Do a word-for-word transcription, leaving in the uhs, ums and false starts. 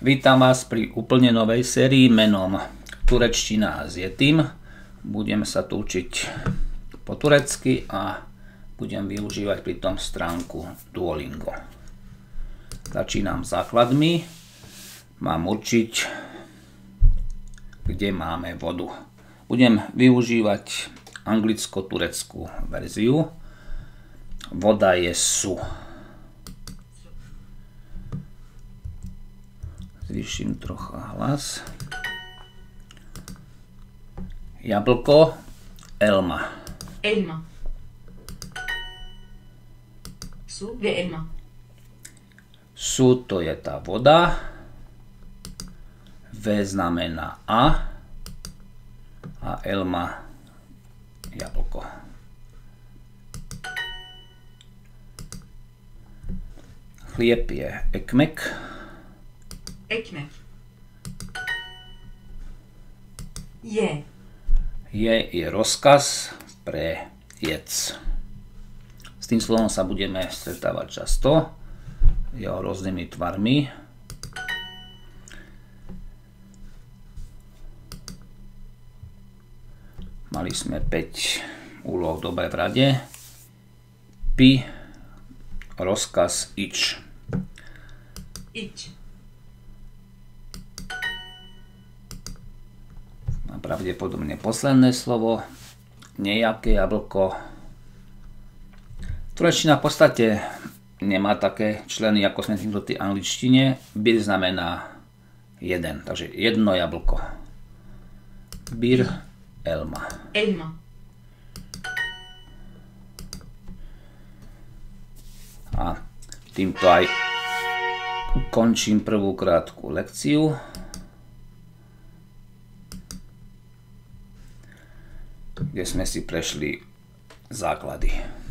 Vítam vás pri úplne novej sérii menom Turečtina s Yetim. Budem sa tu učiť po turecky a budem využívať pritom stránku Duolingo. Začínam základmi. Mám určiť, kde máme vodu. Budem využívať anglicko-tureckú verziu. Voda je su. Zvýšim trocha hlas. Jablko, elma. Elma. Su ve elma. Su to je tá voda. V znamená a. A elma jablko. Chlieb je ekmek. Ekmek. Je. Je je rozkaz pre jedz. S tým slovom sa budeme stretávať často. Jeho rôznymi tvarmi. Mali sme päť úloh dobre v rade. Pi, rozkaz ič. Ič. A pravdepodobne posledné slovo. Nejaké jablko. Turečtina v podstate nemá také členy, ako sme tým do tej angličtine. Bir znamená jeden, takže jedno jablko. Bir, elma. Elma. A týmto aj končím prvú krátku lekciu. Kde sme si prešli základy.